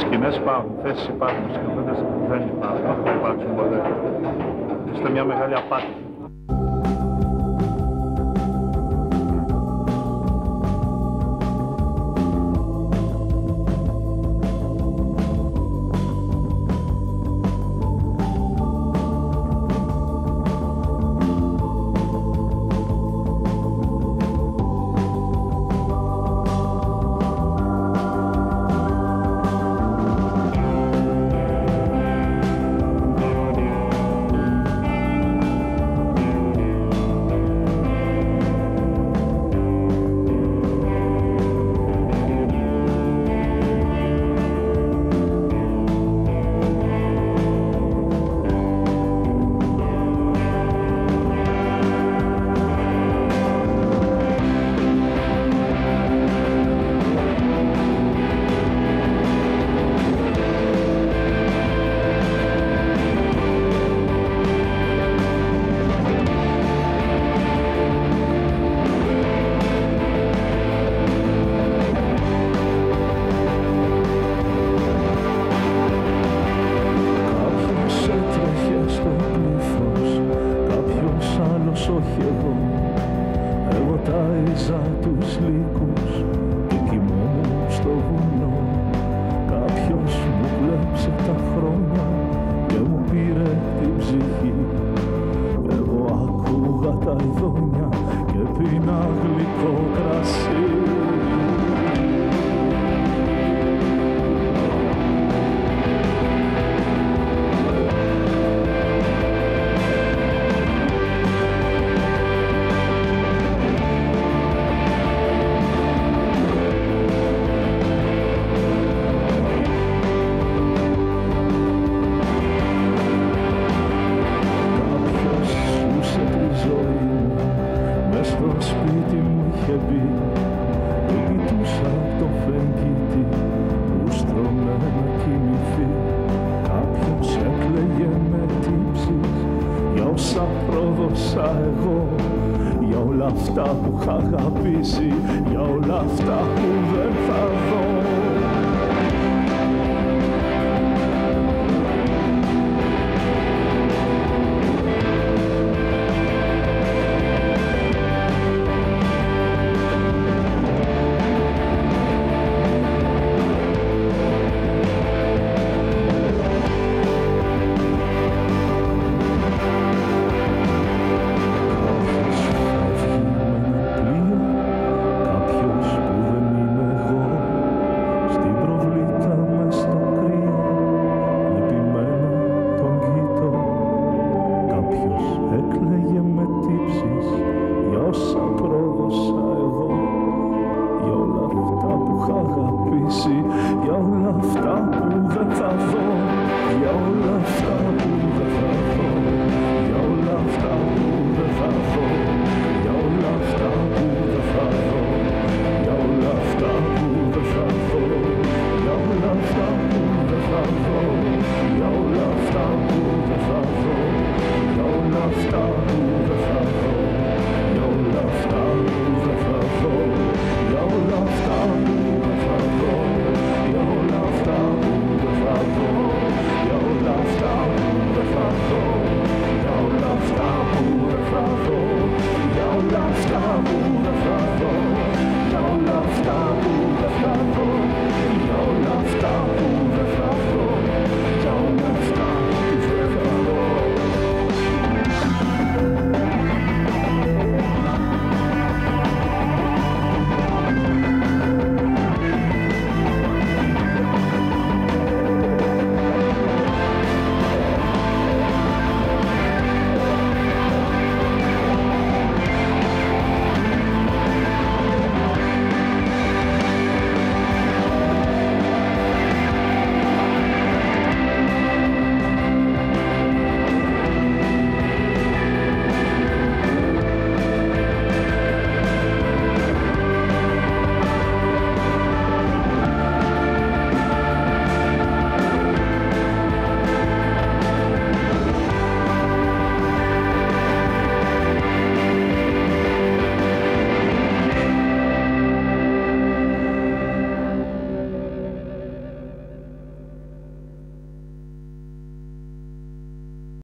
Σκηνές υπάρχουν, θέσεις υπάρχουν, σκηνοθέτες δεν υπάρχουν, δεν θα υπάρξουν ποτέ. Είστε μια μεγάλη απάτη. όχι εγώ. Εγώ τάιζα τους λύκους και κοιμόμουν στο βουνό. Κάποιος μου κλέψε τα χρόνια και μου πήρε την ψυχή. Εγώ άκουγα τα ειδόνια και πίνα γλυκό κρασί. Στο σπίτι μου είχε μπει και κοιτούσα το φεγγίτι που στρώμε να κοιμηθεί. Κάποιος έκλαιγε με τύψεις για όσα πρόδωσα εγώ, για όλα αυτά που είχα αγαπήσει, για όλα αυτά που δεν θα δω. Έκλαιγε με τύψεις για όσα πρόδωσα εγώ, για όλα αυτά που είχα αγαπήσει, για όλα αυτά που δεν θα δω, για όλα αυτά που